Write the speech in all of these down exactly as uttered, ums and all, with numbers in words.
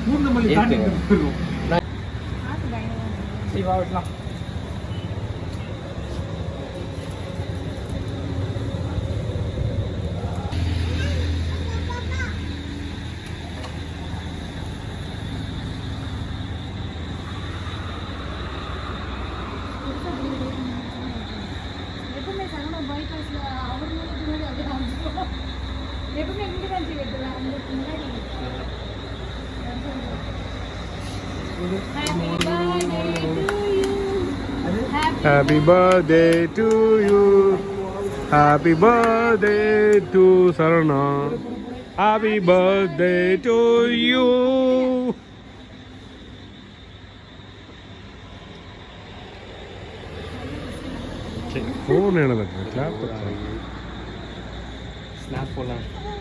பூந்தமல்லி தாண்டி போயிடும். சரி வா வெட்டலாம். Happy birthday to you. Happy birthday to Sarana. Happy birthday to you. Phone என்ன பண்ற? கிளாப் பண்ற. ஸ்னாப் போலாம்.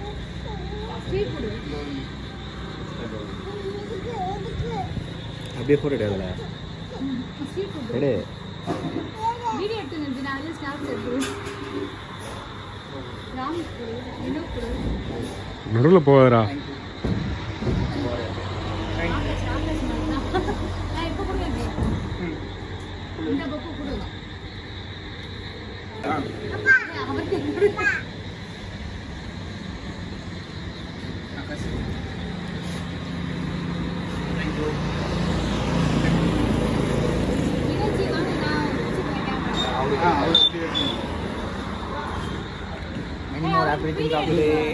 அப்படியே போட்டோ எடுக்கல. எடு. வீடியோ எடுத்து நிறுத்தினாலே ஸ்னாப் எடுத்து. ராம் என்ன போடு? நடுவுல போறா. நான் இப்ப கொடுங்க. இந்த பப்பு கொடுங்க. அப்பா அவருக்கு கொடுப்பா. Many more happy things of the day.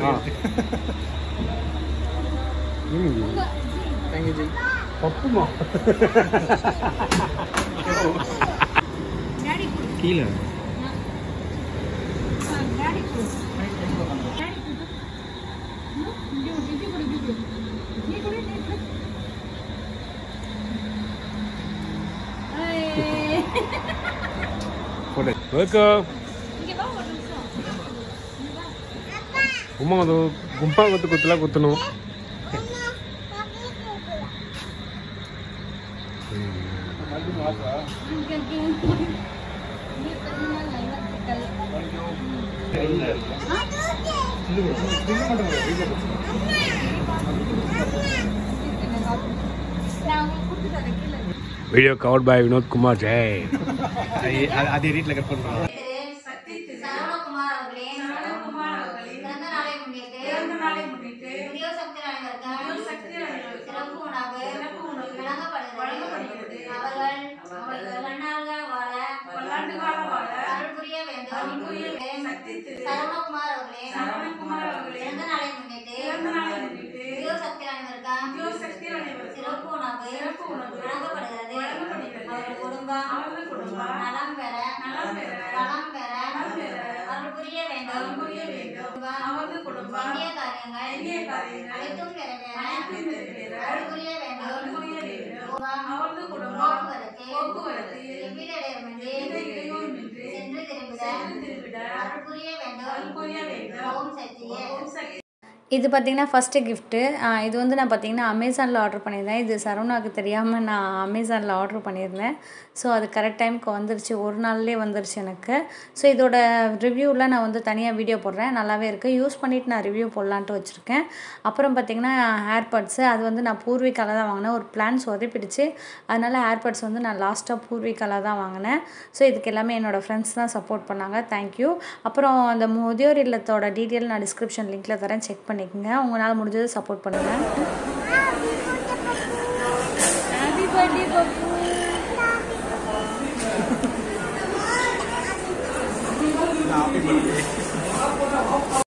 Thank you, Ji. பப்புமா. டாடி கொடு. கீழ. டாடி கொடு. டாடி கொடு. இது இது கொடு இது கொடு. நீ கொடு நீ கொடு. ஏய். போடு. வெல்கம். இங்க வா ஒரு நிமிஷம். உம்மா அது கும்பா குத்து குத்துலா குத்தணும். Video covered by Vinod Kumar Jay. அதே ரீட்ல கட் பண்றோம். சரவணகுமார் அவர்களே சரவணகுமார் அவர்களே பிறந்த நாளை முன்னிட்டு பிறந்த நாளை முன்னிட்டு புதிய சக்தி அனைவருக்கும் புதிய சக்தி அனைவருக்கும் சிறப்பு உணவு சிறப்பு உணவு வழங்கப்படுகிறது வழங்கப்படுகிறது அவர்கள் அவர்கள் பல்லாண்டுகள் வாழ பல்லாண்டுகால வாழ அருள் புரிய வேண்டும் அருள் புரிய சக்தி சரவணகுமார் அவர்களே சரவணகுமார் அவர்களே பிறந்த நாளை முன்னிட்டு பிறந்த நாளை முன்னிட்டு புதிய சக்தி அனைவருக்கும் புதிய சக்தி அனைவருக்கும் சிறப்பு உணவு சிறப்பு உணவு வழங்கப்படுகிறது வழங்கப்படுகிறது அவர்கள் குடும்பம் அவர்கள் குடும்பம் நலம் பெற நலம் பெற வளம் பெற அருள் புரிய வேண்டும் அருள் புரிய வேண்டும் அவரது குடும்பம் இந்திய காரியங்கள் இந்திய காரியங்கள் அனைத்தும் நிறைவேற அனைத்தும் நிறைவேற அருள் புரிய வேண்டும் அருள் புரிய வேண்டும் அவரது குடும்பம் போக்குவரத்து போக்குவரத்து எவ்வித இடையூறுமின்றி இடையூறுமின்றி சென்று திரும்பிட சென்று திரும்பிட அருள் புரிய வேண்டும் அருள் புரிய வேண்டும் ஓம் சக்தியே ஓம் சக்தி. இது பார்த்திங்கன்னா ஃபஸ்ட்டு கிஃப்ட்டு. இது வந்து நான் பார்த்திங்கன்னா அமேசானில் ஆர்டர் பண்ணியிருந்தேன். இது சரவணாவுக்கு தெரியாமல் நான் அமேசானில் ஆர்டர் பண்ணியிருந்தேன். ஸோ அது கரெக்ட் டைமுக்கு வந்துருச்சு, ஒரு நாள்லேயே வந்துருச்சு எனக்கு. ஸோ இதோட ரிவ்யூவில் நான் வந்து தனியாக வீடியோ போடுறேன். நல்லாவே இருக்குது. யூஸ் பண்ணிவிட்டு நான் ரிவ்யூ போடலான்ட்டு வச்சுருக்கேன். அப்புறம் பார்த்திங்கன்னா ஏர்பட்ஸு அது வந்து நான் பூர்விகாவில் தான் வாங்கினேன். ஒரு பிளான் சொதப்பிடுச்சு, அதனால் ஏர்பட்ஸ் வந்து நான் லாஸ்ட்டாக பூர்விகாவில் தான் வாங்கினேன். ஸோ இதுக்கு எல்லாமே என்னோடய ஃப்ரெண்ட்ஸ் தான் சப்போர்ட் பண்ணாங்க. தேங்க்யூ. அப்புறம் அந்த முதியோர் இல்லத்தோட டீட்டெயில் நான் டிஸ்கிரிப்ஷன் லிங்க்கில் தரேன், செக் பண்ணி பண்ணிக்கங்க. உங்களால் முடிஞ்சது சப்போர்ட் பண்ணுங்கள். Happy birthday Pappu. Happy birthday.